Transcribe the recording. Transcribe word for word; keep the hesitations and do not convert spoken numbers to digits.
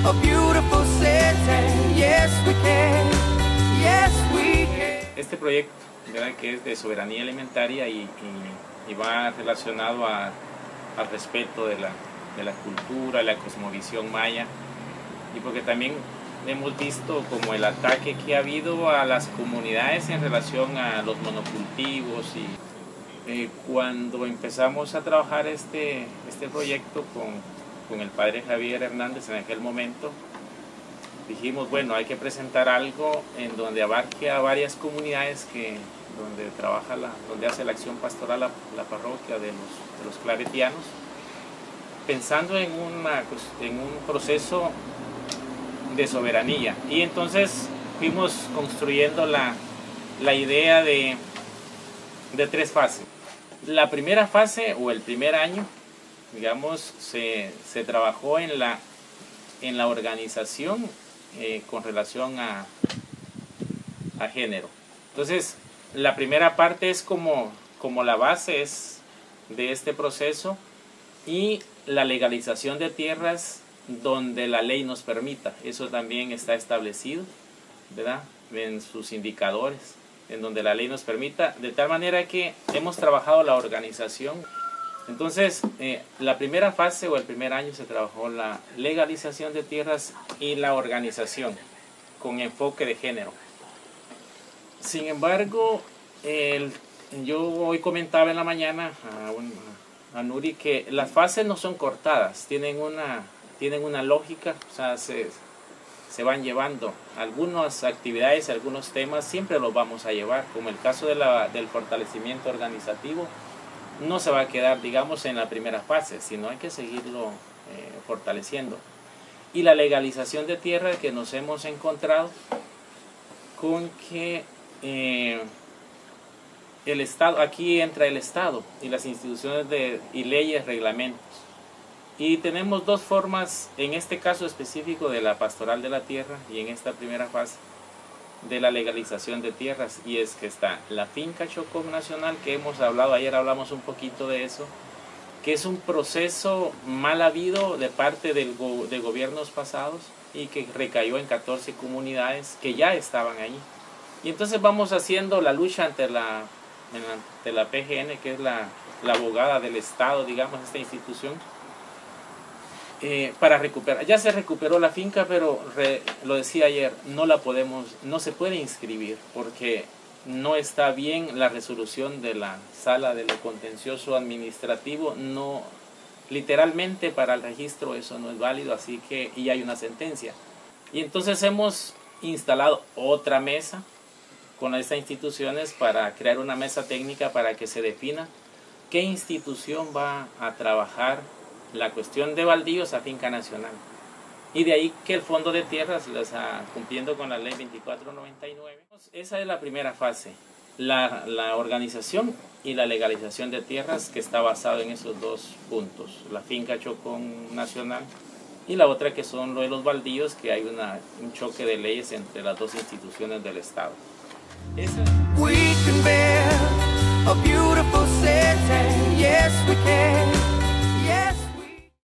a beautiful city. Yes, we can. Yes, we can. Este proyecto, ¿verdad?, que es de soberanía alimentaria y, y, y va relacionado a, al respeto de la, de la cultura, la cosmovisión maya, y porque también hemos visto como el ataque que ha habido a las comunidades en relación a los monocultivos. Y eh, cuando empezamos a trabajar este, este proyecto con, con el padre Javier Hernández en aquel momento, dijimos, bueno, hay que presentar algo en donde abarque a varias comunidades que, donde trabaja la, donde hace la acción pastoral la, la parroquia de los, de los claretianos, pensando en, una, en un proceso de soberanía. Y entonces fuimos construyendo la, la idea de, de tres fases. La primera fase o el primer año, digamos, se, se trabajó en la, en la organización eh, con relación a, a género. Entonces, la primera parte es como, como la base es de este proceso, y la legalización de tierras donde la ley nos permita. Eso también está establecido, ¿verdad?, en sus indicadores, en donde la ley nos permita, de tal manera que hemos trabajado la organización. Entonces, eh, la primera fase o el primer año se trabajó la legalización de tierras y la organización con enfoque de género. Sin embargo, el, yo hoy comentaba en la mañana a, un, a Nuri que las fases no son cortadas, tienen una, tienen una lógica, o sea, se, se van llevando. Algunas actividades, algunos temas siempre los vamos a llevar, como el caso de la, del fortalecimiento organizativo. No se va a quedar, digamos, en la primera fase, sino hay que seguirlo eh, fortaleciendo. Y la legalización de tierra, que nos hemos encontrado con que eh, el Estado, aquí entra el Estado y las instituciones de, y leyes, reglamentos. Y tenemos dos formas, en este caso específico de la pastoral de la tierra y en esta primera fase de la legalización de tierras, y es que está la finca Chocó Nacional, que hemos hablado, ayer hablamos un poquito de eso, que es un proceso mal habido de parte del go de gobiernos pasados y que recayó en catorce comunidades que ya estaban ahí. Y entonces vamos haciendo la lucha ante la, ante la P G N, que es la, la abogada del Estado, digamos, esta institución, Eh, para recuperar. Ya se recuperó la finca, pero re, lo decía ayer, no la podemos, no se puede inscribir porque no está bien la resolución de la sala de lo contencioso administrativo. No, literalmente para el registro eso no es válido, así que, y hay una sentencia. Y entonces hemos instalado otra mesa con estas instituciones para crear una mesa técnica para que se defina qué institución va a trabajar la cuestión de baldíos a finca nacional. Y de ahí que el Fondo de Tierras, las, a, cumpliendo con la ley veinticuatro noventa y nueve. Esa es la primera fase, la, la organización y la legalización de tierras, que está basado en esos dos puntos, la finca Chocón Nacional y la otra que son lo de los baldíos, que hay una, un choque de leyes entre las dos instituciones del Estado. Esa... We can build a beautiful city. Yes, we can.